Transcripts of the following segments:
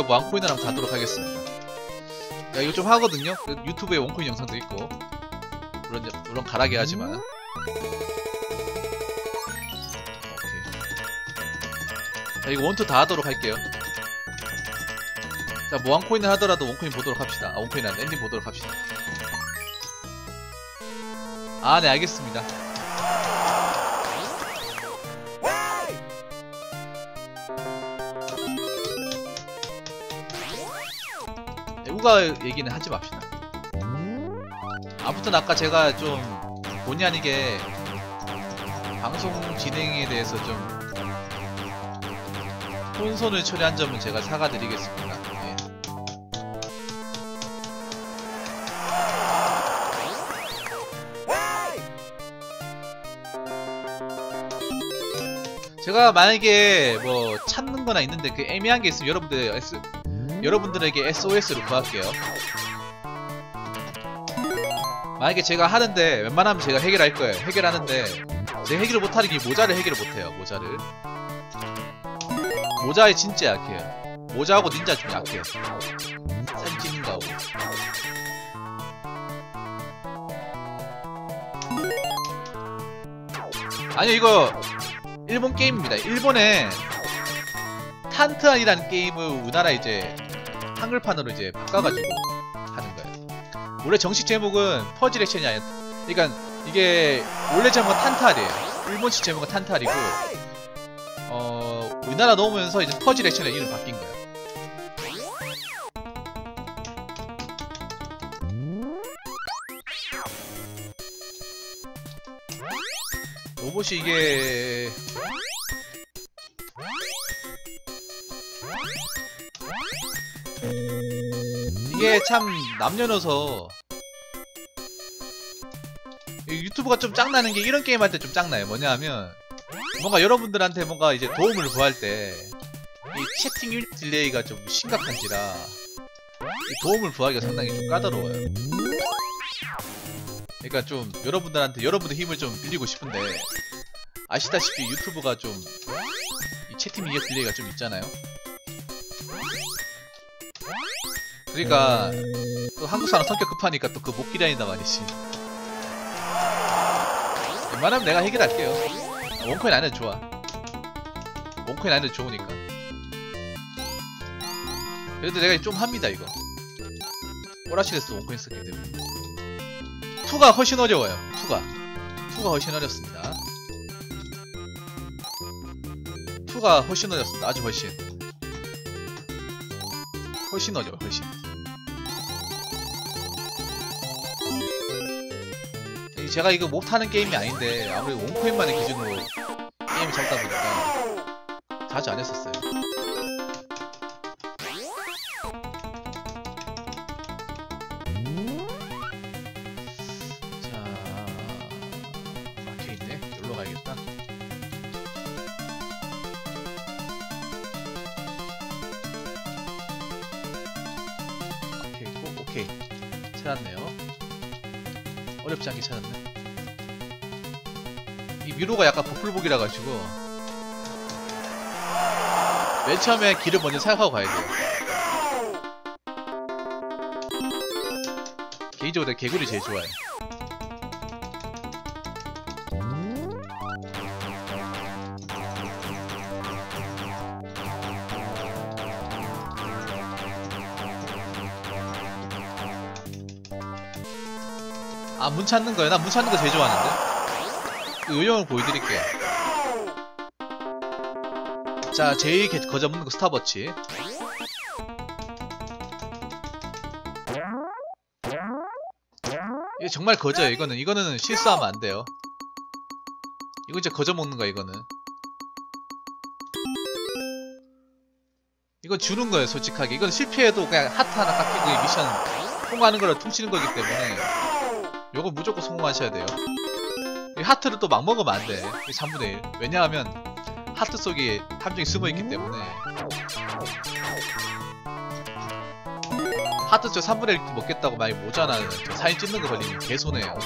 무한코인을 한번 가도록 하겠습니다. 야, 이거 좀 하거든요? 유튜브에 원코인 영상도 있고 물론 가라게 하지만. 오케이. 자, 이거 원투 다 하도록 할게요. 자, 무한코인을 하더라도 원코인 보도록 합시다. 아, 원코인 아니라 엔딩 보도록 합시다. 아, 네, 알겠습니다. 우가 얘기는 하지 맙시다. 아무튼 아까 제가 좀 본의 아니게 방송 진행에 대해서 좀 혼선을 처리한 점은 제가 사과드리겠습니다. 예. 제가 만약에 뭐 찾는 거나 있는데 그 애매한 게 있으면 여러분들에게 SOS를 구할게요. 만약에 제가 하는데 웬만하면 제가 해결할 거예요. 해결하는데 제가 해결을 못하는 게 모자를 해결을 못해요. 모자에 진짜 약해요. 모자하고 닌자 좀 약해요. 사진 찍는 거하고. 아니요, 이거 일본 게임입니다. 일본에 탄트안이라는 게임을 우리나라 이제 한글판으로 이제 바꿔가지고 하는 거예요. 원래 정식 제목은 퍼즐 액션이 아니야. 그러니까 이게 원래 제목은 탄트알이에요. 일본식 제목은 탄트알이고 우리나라 넣으면서 이제 퍼즐 액션의 이름 바뀐 거예요. 로봇이 이게 참 남녀노소 유튜브가 좀 짱나는 게 이런 게임 할 때 좀 짱나요. 뭐냐 하면 뭔가 여러분들한테 뭔가 이제 도움을 구할 때 이 채팅 유닛 딜레이가 좀 심각한지라 이 도움을 구하기가 상당히 좀 까다로워요. 그러니까 좀 여러분들 힘을 좀 빌리고 싶은데 아시다시피 유튜브가 좀 이 채팅 유닛 딜레이가 좀 있잖아요. 그러니까 또 한국 사람 성격 급하니까 또 그 못 기다린다 말이지. 웬만하면 내가 해결할게요. 원코인 안 해도 좋아. 원코인 안 해도 좋으니까. 그래도 내가 좀 합니다 이거. 오라시에서 원코인 썼기 때문에. 2가 훨씬 어려워요. 2가 훨씬 어렵습니다. 2가 훨씬 어렵습니다. 아주 훨씬 어려워. 훨씬. 제가 이거 못하는 게임이 아닌데 아무래도 원코인만의 기준으로 게임을 잡다 보니까 자주 안 했었어요. 자, 막혀있네. 여기로 가야겠다. 막혀있고, 오케이. 찾았네요. 어렵지 않게 찾았네. 이 미로가 약간 버플복이라 가지고 맨 처음에 길을 먼저 생각하고 가야 돼요. 개인적으로 내가 개구리 제일 좋아해. 아, 문 찾는 거예요? 나 문 찾는 거 제일 좋아하는데? 그 요령을 보여드릴게요. 자, 제일 거저 묻는 거 스타버치. 이거 정말 거저예요. 이거는 실수하면 안 돼요. 이거 진짜 거저 먹는 거야, 이거는. 이건 주는 거예요, 솔직하게. 이건 실패해도 그냥 하트 하나 깎이고 미션 통과하는 거를 퉁치는 거기 때문에 요거 무조건 성공하셔야 돼요. 이 하트를 또 막 먹으면 안 돼. 3분의 1. 왜냐하면 하트 속에 함정이 숨어있기 때문에. 하트 저 3분의 1 먹겠다고 많이 모자나 사진 찍는 거 걸리면 개손해요.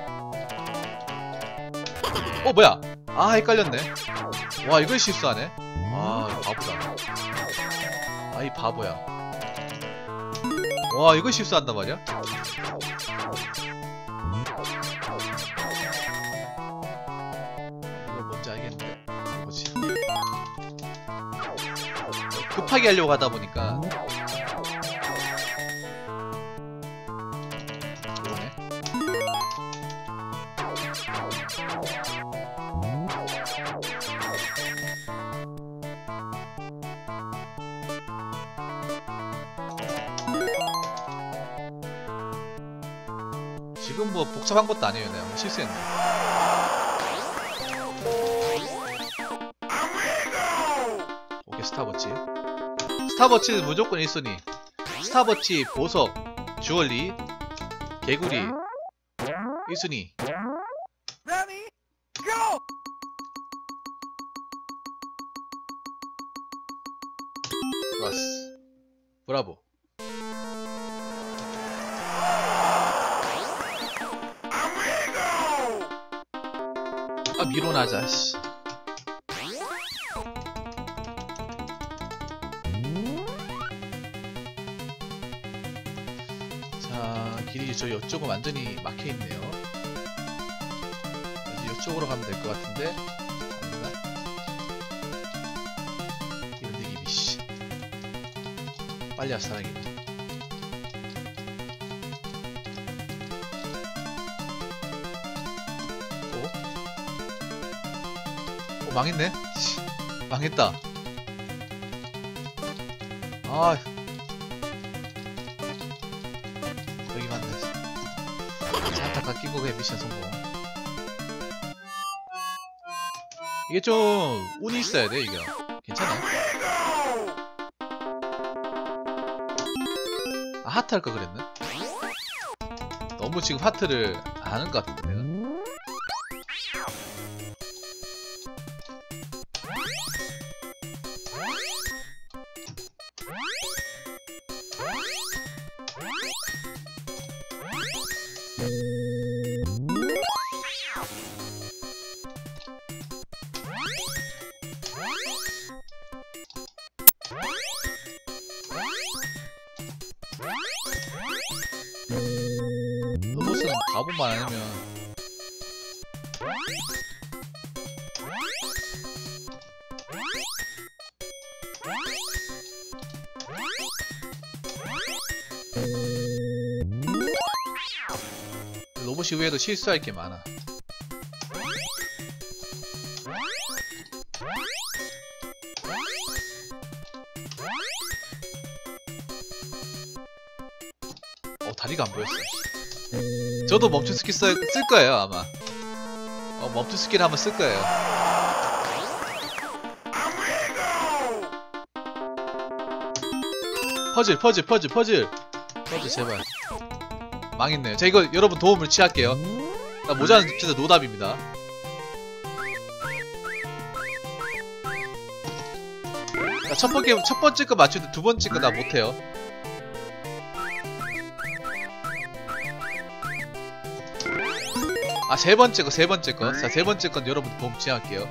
뭐야? 아, 헷갈렸네. 와, 이걸 실수하네. 와 바보다. 아이 바보야. 와 이거 실수한단 말이야? 이거 뭔지 알겠는데 뭐지? 급하게 하려고 하다 보니까 그러네. 지금 뭐 복잡한 것도 아니에요. 내가 실수했네. 오케이 스타버치. 스타버치는 무조건 1순위. 스타버치, 보석, 주얼리, 개구리 1순위. 좋았어. 브라보. 아 미로나자 씨. 자 길이 저 이쪽은 완전히 막혀있네요. 이쪽으로 가면 될 것 같은데 아닌가? 이런 느낌이 씨. 빨리 와 사랑이네. 망했네? 망했다. 아 여기 맞네. 안타깝 끼고 그냥 미션 성공. 이게 좀 운이 있어야 돼 이게. 괜찮아. 아 하트 할까 그랬네? 너무 지금 하트를 안 하는 것 같은데 내가. 로봇은 바보만 아니면 로봇이 외에도 실수할 게 많아. 다리가 안 보였어. 저도 멈춤 스킬 쓸 거예요 아마. 멈춤 스킬 한번 쓸 거예요. 퍼즐 제발. 망했네요. 자 이거 여러분 도움을 취할게요. 나 모자는 진짜 노답입니다. 자, 첫 번째 거 맞추는데 두 번째 거 나 못해요. 아 세 번째 거. 자 세 번째 건 여러분 도움 취할게요.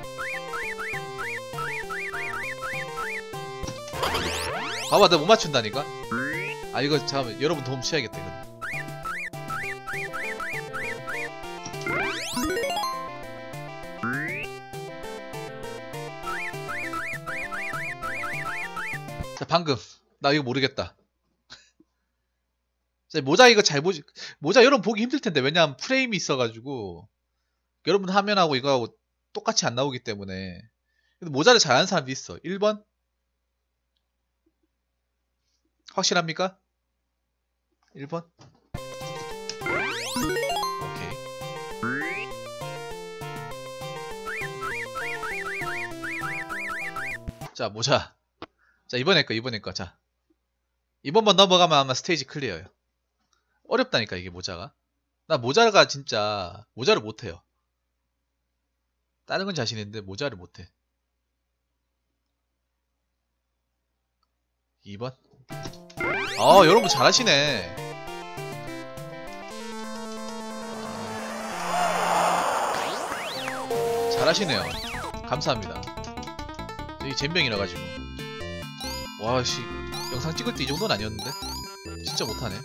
봐봐 내가 못 맞춘다니까. 아 이거 잠깐만 여러분 도움 취해야겠다 이거. 자 방금 나 이거 모르겠다. 자, 모자 이거 잘 보지. 모자 여러분 보기 힘들텐데 왜냐면 프레임이 있어가지고 여러분 화면하고 이거하고 똑같이 안 나오기 때문에. 근데 모자를 잘하는 사람도 있어. 1번? 확실합니까? 1번? 오케이. 자 모자. 자 이번에 거 자 이번만 넘어가면 아마 스테이지 클리어예요. 어렵다니까 이게 모자가. 나 모자가 진짜 모자를 못해요. 다른 건 자신 있는데 모자를 못해. 2번. 여러분 잘하시네. 잘하시네요. 감사합니다. 이 잼병이라 가지고. 와씨, 영상 찍을 때 이 정도는 아니었는데 진짜 못하네.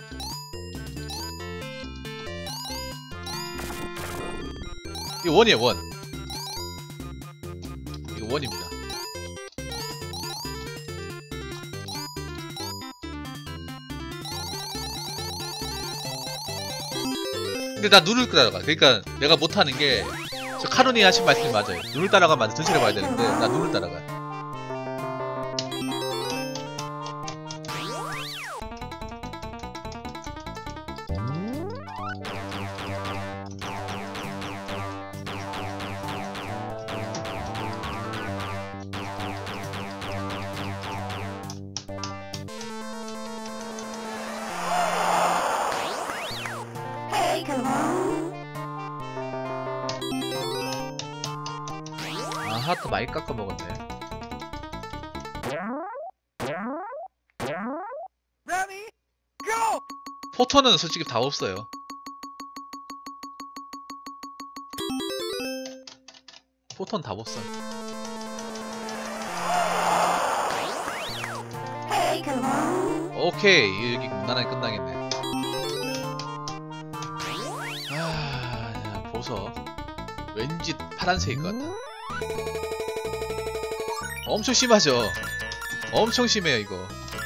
이거 원이에요, 원. 이거 원입니다. 근데 나 눈을 따라가. 그러니까 내가 못하는 게, 저 카루니 하신 말씀이 맞아요. 눈을 따라가면 전체를 봐야 되는데 나 눈을 따라가. 아, 하트 많이 깎아 먹었네. 포토는 솔직히 다 없어요. 포토는 다 없어. 오케이, 여기 무난하게 끝나겠네. 아, 보석. 왠지 파란색일 것 같아. 엄청 심하죠? 엄청 심해요, 이거.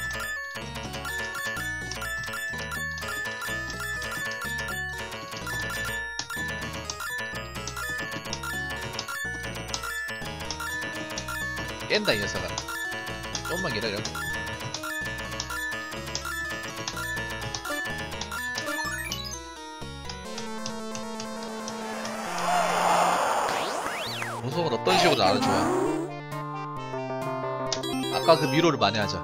깬다, 이 녀석아. 조금만 기다려. 보석은 어떤 식으로 나를 좋아? 아까 그 미로를 만회하자.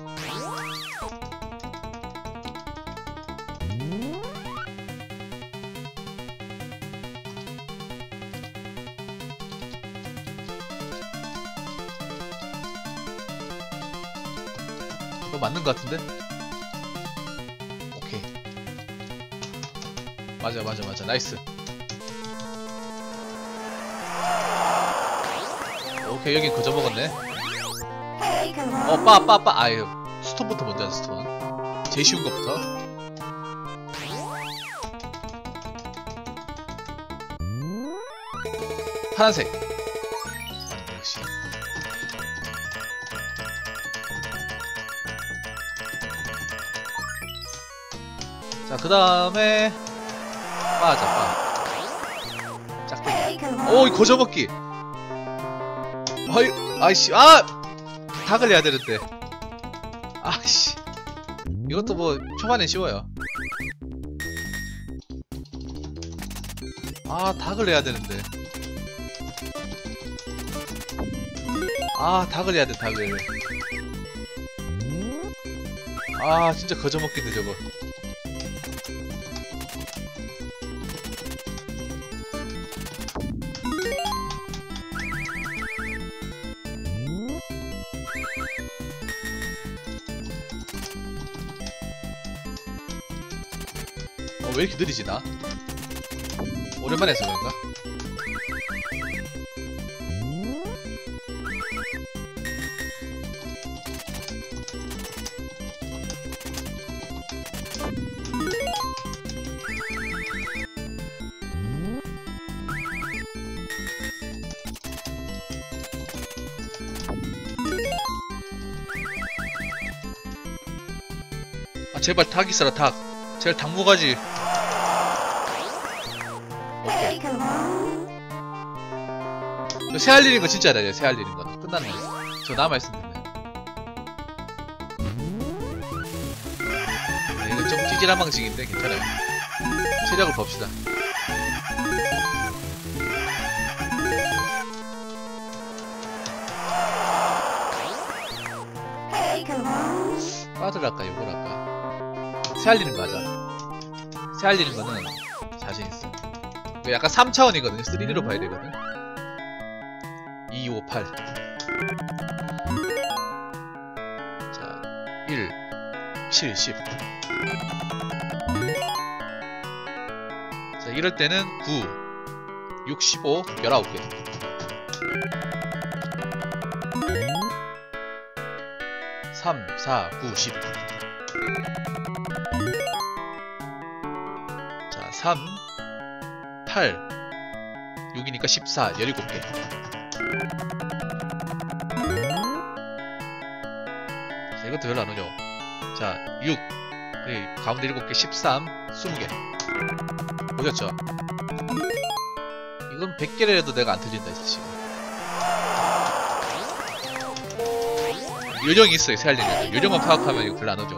이거 맞는 것 같은데? 오케이. 맞아. 나이스. 오케이, 여긴 거저 먹었네. 아유, 스톤부터 먼저 하자, 스톤. 제일 쉬운 것부터. 파란색. 역시. 자, 그 다음에 빠. 짝대기. 오, 이 거저먹기. 아이씨, 닭을 내야 되는데. 아이씨. 이것도 뭐 초반에 쉬워요. 닭을 내야 되는데. 닭을 내야 돼, 닭을. 진짜 거저먹기인데, 저거. 왜 이렇게 느리지, 나? 오랜만에 해서 그런가? 제발 닭 있어라, 닭. 제발 닭 모가지. 오케이. 새 알리는 거 진짜 잘해요. 새 알리는 거 끝났네. 저 남아있으면 됐네. 이거 좀 찌질한 방식인데 괜찮아요. 체력을 봅시다. 빠들 할까, 요걸 할까? 새 알리는 거 하자. 새 알리는 거는 자신있어. 약간 3차원이거든요. 3D로 봐야 되거든. 2, 5, 8. 자, 1, 7, 10. 자, 이럴 때는 9, 6, 15, 19개. 3, 4, 9, 10. 자, 3, 8, 6이니까 14, 17개. 자, 이것도 별로 안 오죠? 자, 6, 가운데 7개, 13, 20개. 보셨죠? 이건 100개를 해도 내가 안 틀린다, 지금. 요령이 있어요, 세알리는. 요령만 파악하면 이거 별로 안 오죠.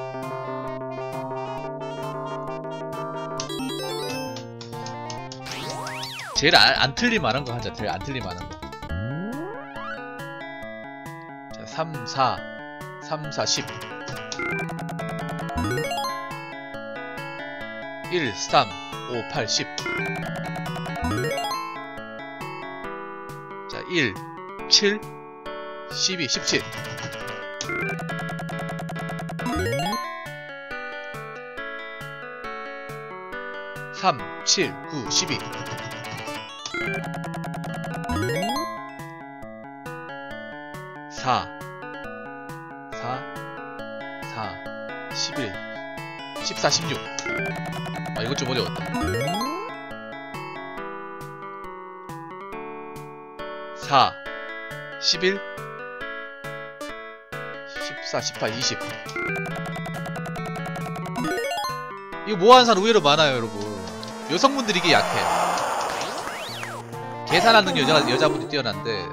제일 안 틀릴만한 거 하자. 제일 안 틀릴만한 거. 자, 3, 4, 10. 1, 3, 5, 8, 10. 자, 1, 7, 12, 17. (3, 7, 9, 12) 4, 11, 14, 16. 아, 이것 좀 어려웠다. 4, 11, 14, 18, 20. 이거 뭐하는 사람 의외로 많아요, 여러분. 여성분들이 이게 약해. 계산하는 여자분이 뛰어난데.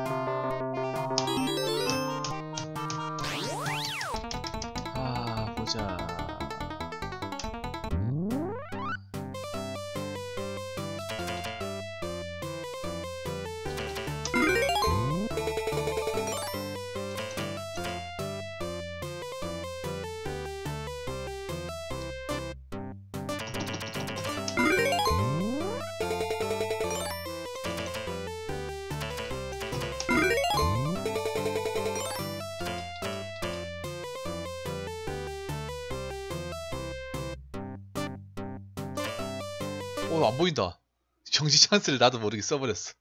아, 보자. 오, 안 보인다. 정지 찬스를 나도 모르게 써버렸어.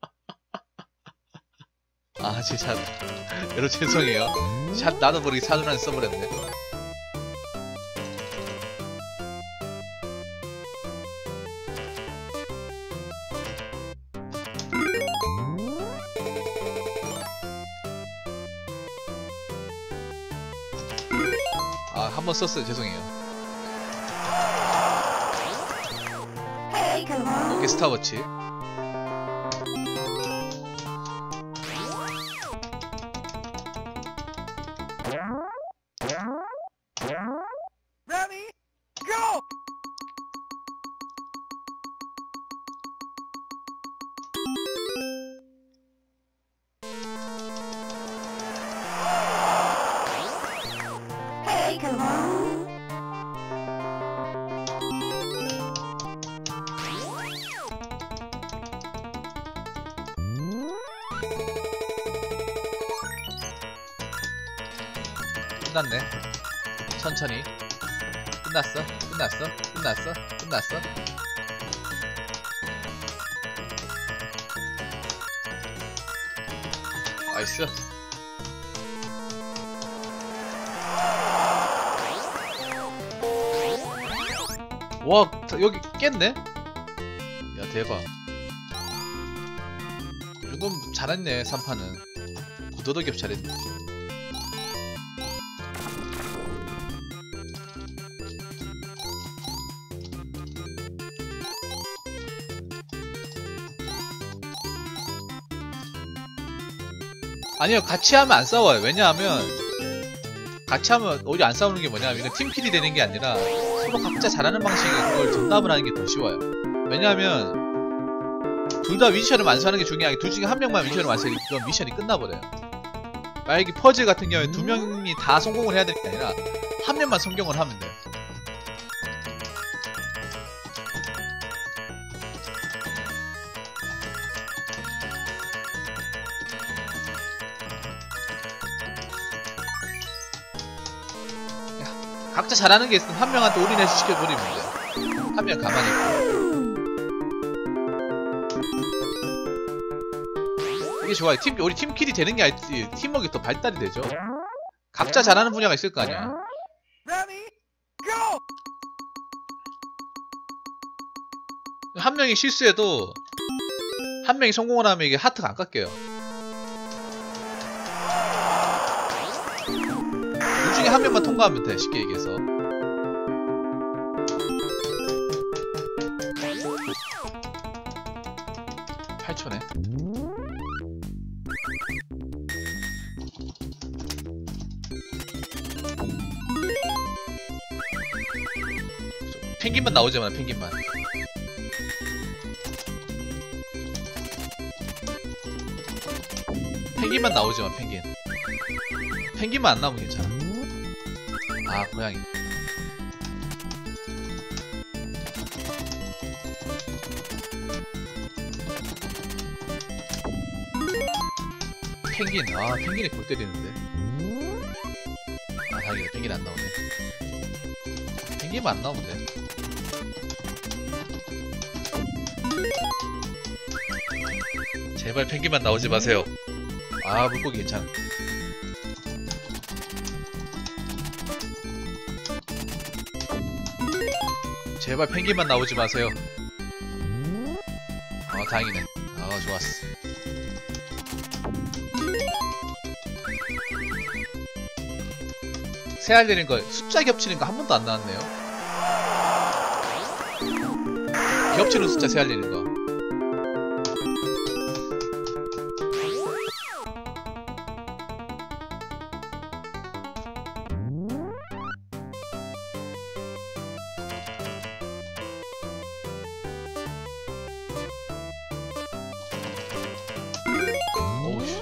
아, 진짜. 여러분, 죄송해요. 샷 나도 모르게 사전환 써버렸네. 아, 한 번 썼어요. 죄송해요. 오케이, 스타워치. Ready, go! Hey, come on! 끝났네. 천천히. 끝났어. 나이스. 와, 여기 깼네? 야, 대박. 이 정도면 잘했네, 3판은. 구더더기업 잘했네. 아니요, 같이 하면 안 싸워요. 왜냐하면 같이 하면 오히려 안 싸우는 게 뭐냐면 이건 팀킬이 되는 게 아니라 서로 각자 잘하는 방식에 그걸 전담을 하는 게 더 쉬워요. 왜냐하면 둘 다 미션을 완수하는 게 중요한 게 둘 중에 한 명만 미션을 완수하면 그건 미션이 끝나버려요. 만약에 퍼즐 같은 경우에 두 명이 다 성공을 해야 되는 게 아니라 한 명만 성공을 하면 돼요. 각자 잘하는 게 있으면 한 명한테 올인해서 시켜버리면 돼요. 한 명 가만히 있고. 이게 좋아요. 우리 팀끼리 되는 게 아니지. 팀워크가 더 발달이 되죠. 각자 잘하는 분야가 있을 거 아니야. Ready, go! 한 명이 실수해도 한 명이 성공을 하면 이게 하트가 안 깎여요. 둘 중에 한 명만 통과하면 돼, 쉽게 얘기해서. (8초네) 펭귄만 나오지 마, 펭귄만. 펭귄만 나오지 마, 펭귄. 펭귄만 안 나오면 괜찮아. 아, 고양이. 펭귄. 아, 펭귄이 골 때리는데. 아, 다행이다. 펭귄 안 나오네. 펭귄만 안 나오면 돼. 제발 펭귄만 나오지 마세요. 아, 물고기 괜찮아. 제발 펭귄만 나오지 마세요. 아, 다행이네. 아, 좋았어. 세알되는 거, 숫자 겹치는 거 한 번도 안 나왔네요. 겹치는 숫자 세알되는 거. 오우씨.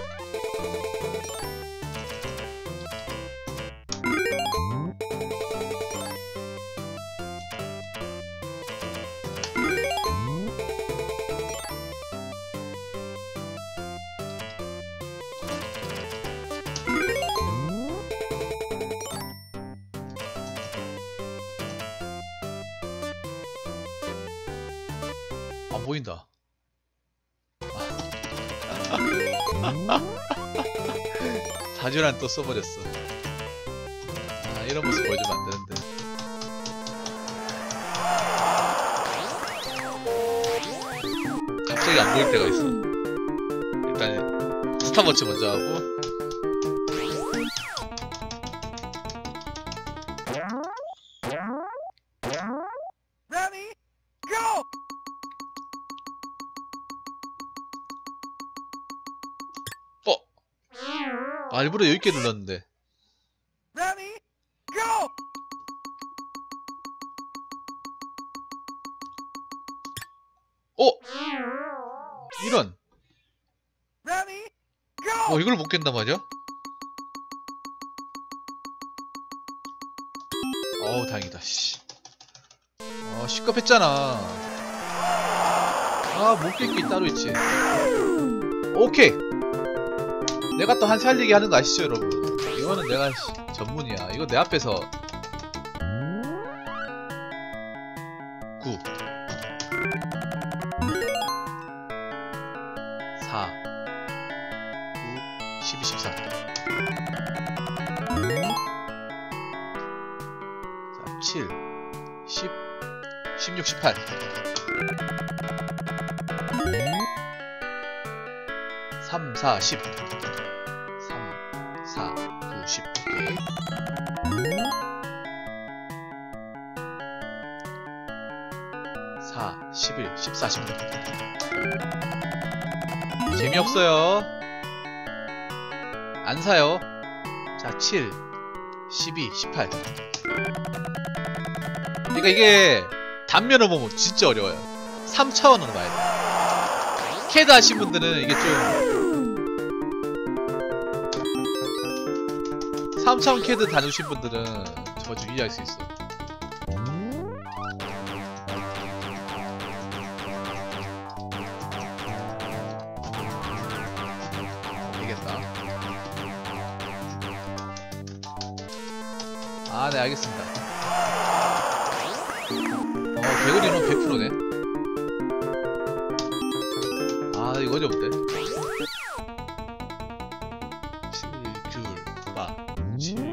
안 보인다. 4주란 또 써버렸어. 아, 이런 모습 보여주면 안 되는데. 갑자기 안 보일 때가 있어. 일단 스탑워치 먼저 하고. Ready, go! 아, 일부러 여유있게 눌렀는데. Ready, go! 이런. Ready, go! 이걸 못 깬단 말이야? 어우, 다행이다, 씨. 시끄럽했잖아. 아, 못 깰 게 따로 있지. 오케이! 내가 또 한 살리기 하는 거 아시죠, 여러분? 이거는 내가 전문이야. 이거 내 앞에서 9 4 9 12 13 7 10 16 18 3 4 10 3 4 9 10 오케이. 4 11 14 16 재미없어요. 안 사요. 자, 7 12 18 그러니까 이게 단면을 보면 진짜 어려워요. 3차원으로 봐야 돼. 캐드 하신 분들은 이게 좀 3차원 캐드 다루신 분들은 저거 좀 이해할 수 있어. 되겠다. 아, 네, 알겠습니다. 개구리는 100%네. 아, 이거 어려운데? 7, 귤, 바, 7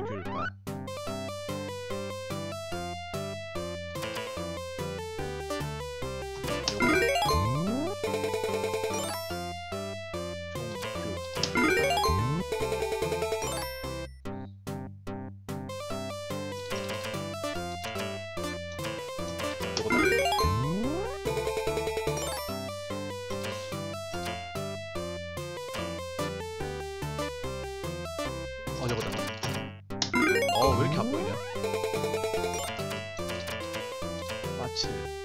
왜 이렇게 안 보이냐? 마치.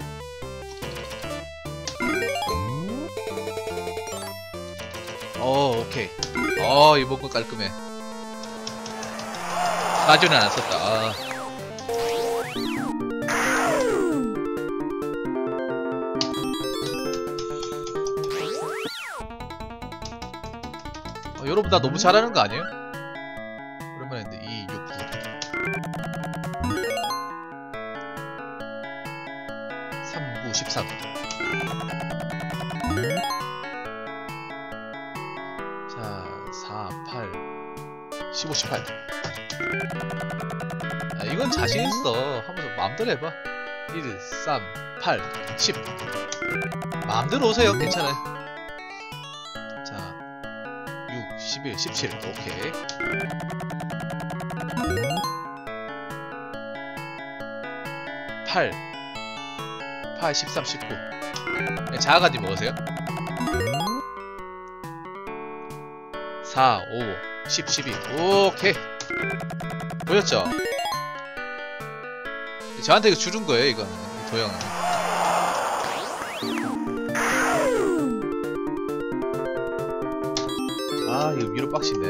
오케이. 이번 건 깔끔해. 사전에 안 썼다. 여러분 나 너무 잘하는 거 아니에요? 오랜만에 했는데 2, 6, 9 3, 9, 13 자, 4, 8 15, 18 이건 자신있어. 한번 마음대로 해봐. 1, 3, 8, 10 마음대로 오세요. 괜찮아요. 자 6, 11, 17 오케이. 8, 13, 19 자아가지 먹으세요. 4, 5, 10, 12 오케이. 보였죠? 저한테 이거 주는 거예요, 이거는. 이 도형은. 이거 위로 빡신데.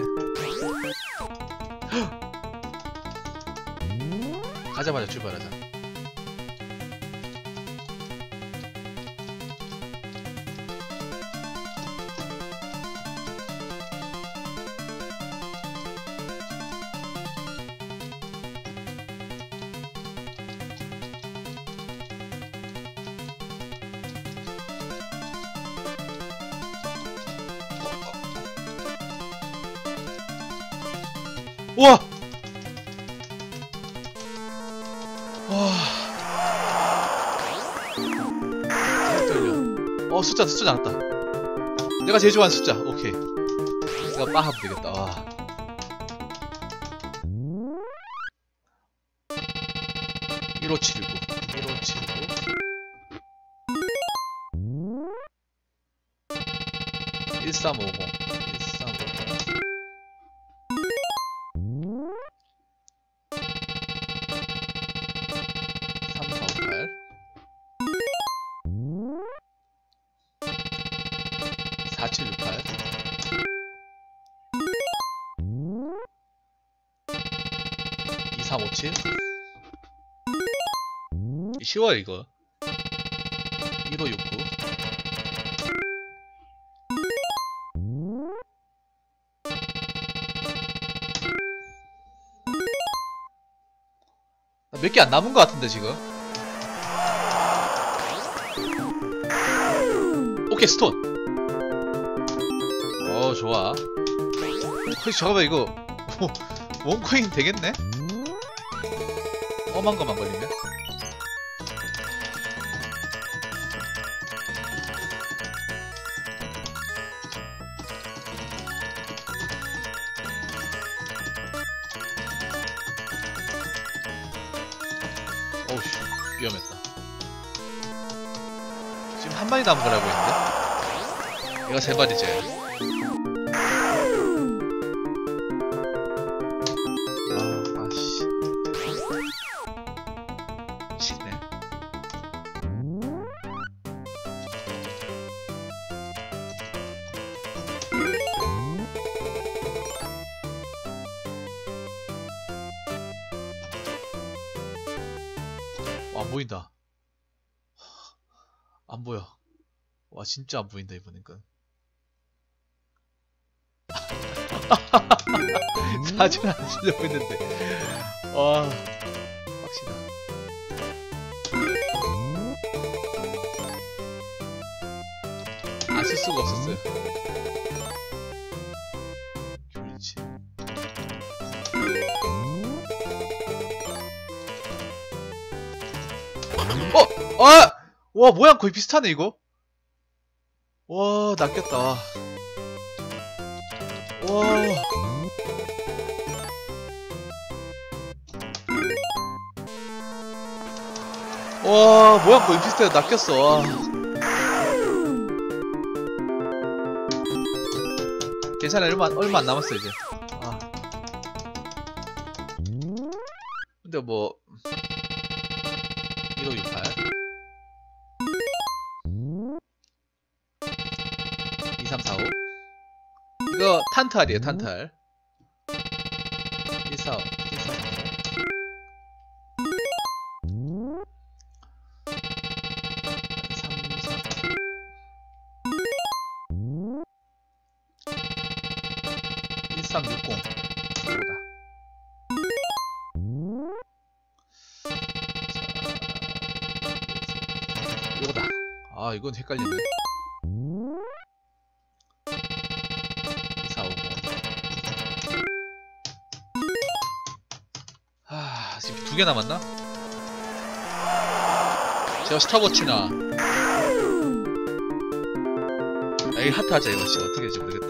가자마자 출발하자. 우와! 와. 잘 떨려. 숫자 나왔다. 내가 제일 좋아하는 숫자. 오케이. 내가 빠 하면 되겠다. 와. (1579) 1350 4768 2357 쉬워요 이거. 1569 몇 개 안 남은 것 같은데 지금. 오케이 스톤. 좋아. 잠깐만 이거 원코인 되겠네? 엄한 거만 걸리면? 어우씨 위험했다. 지금 한 마리 남은 거라고 했는데? 얘가 세 마리지. 안 보인다. 안 보여. 와 진짜 안 보인다 이번엔. 사진 안 쓰려고 했는데. 와 빡시다. 안 쓸 수가 없었어요. 그렇지. 와 모양 거의 비슷하네 이거. 와 낚였다. 와 모양 거의 비슷해. 낚였어. 와. 괜찮아. 얼마 안 남았어 이제. 근데 뭐 1568 2345 이거 탄탈이에요. 탄탈 145 1360 이거다. 이거다. 아 이건 헷갈리네. 2450 지금 2개 남았나? 제가 스타워치나 이 하트 하자 이거 진짜 어떻게 될지 모르겠다.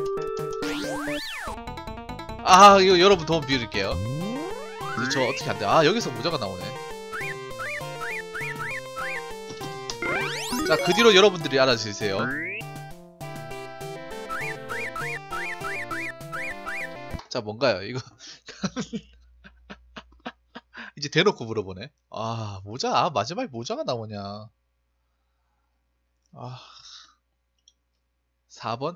이거 여러분 도움 빌릴게요. 저 어떻게 안돼. 여기서 모자가 나오네. 자, 그 뒤로 여러분들이 알아주세요. 자, 뭔가요 이거. 이제 대놓고 물어보네. 모자. 마지막에 모자가 나오냐. 4번?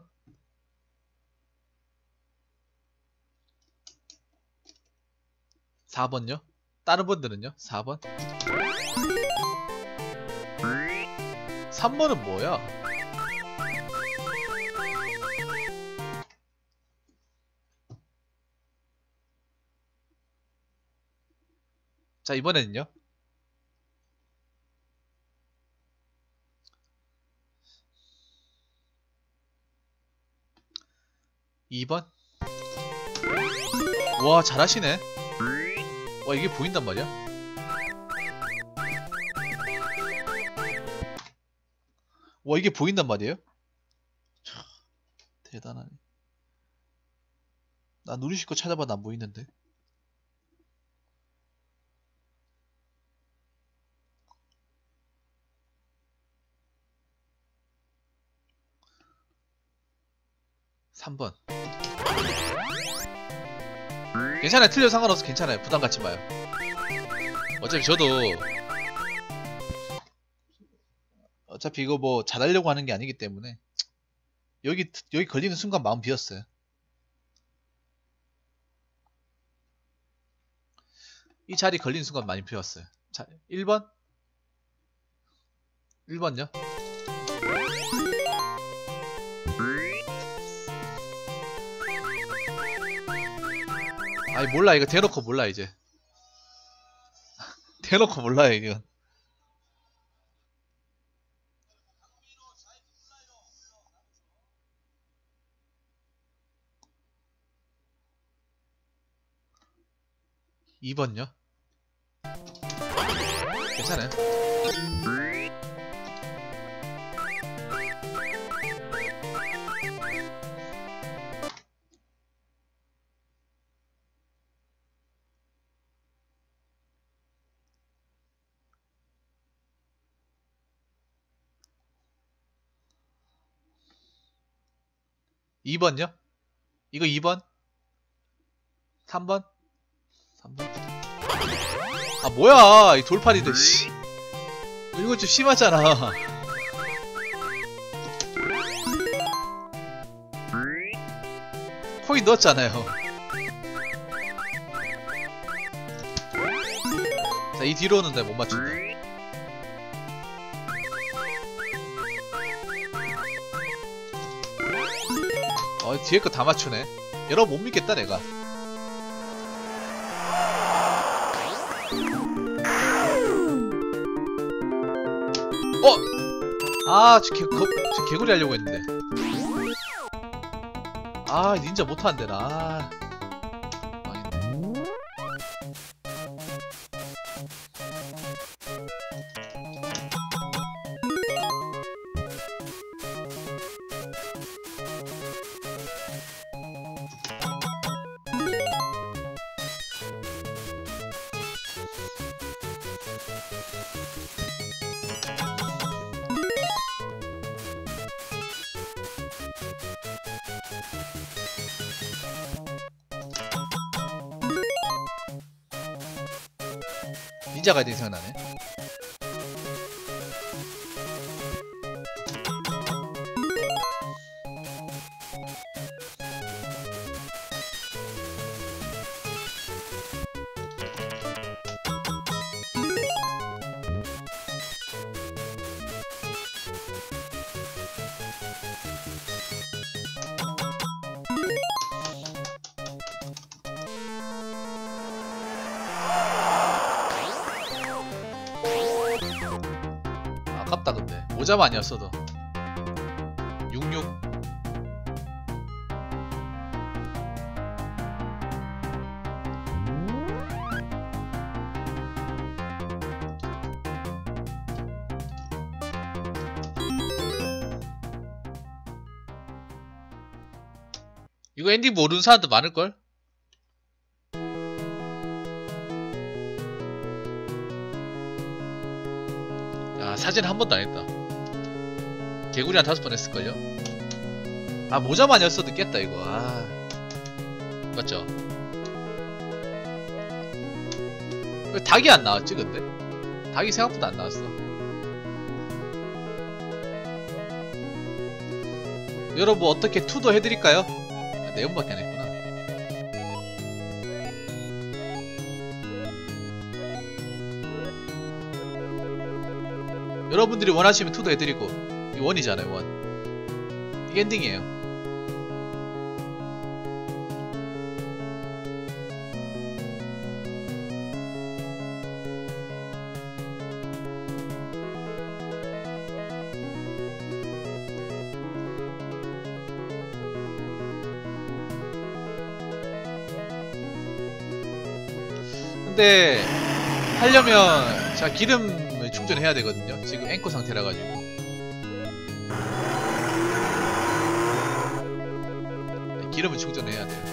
4번요? 다른 분들은요? 4번? 3번은 뭐야? 자, 이번에는요? 2번? 와, 잘하시네. 와, 이게 보인단 말이야? 와, 이게 보인단 말이에요? 참, 대단하네. 나 누르실 거 찾아봐도 안 보이는데. (3번) 괜찮아요. 틀려도 상관없어. 괜찮아요. 부담 갖지 마요. 어차피 저도 어차피 이거 뭐 잘하려고 하는 게 아니기 때문에 여기 걸리는 순간 마음 비었어요. 이 자리 걸리는 순간 많이 비었어요. 자, 1번? 1번요? 아니 몰라. 이거 대놓고 몰라 이제. 대놓고 몰라요 이건. (2번요) 괜찮아요. 2번요? 이거 2번? 3번? 3번? 뭐야 이 돌팔이들. 씨. 이거 좀 심하잖아. 코인 넣었잖아요. 자, 이 뒤로는 내가 못 맞춘다. 뒤에 거 다 맞추네. 여러분 못 믿겠다 내가. 저 개구리 하려고 했는데. 닌자 못하는데 나. 망했네. 닌자 가이드 생각나네. 아깝다 근데 모자만 아니었어도 66. 이거 엔딩 모르는 사람도 많을걸? 야, 사진 한 번도 안 했다. 개구리 한 5번 했을걸요? 아, 모자만 였어도 깼다 이거. 아, 맞죠? 왜 닭이 안 나왔지 근데? 닭이 생각보다 안 나왔어. 여러분 어떻게 투도 해드릴까요? 아, 내용밖에 안 했구나. 여러분들이 원하시면 투도 해드리고. 이 원이잖아요 원. 이게 엔딩이에요. 근데 하려면 자 기름을 충전해야 되거든요. 지금 앵커 상태라 가지고. 기름을 충전해야 돼요.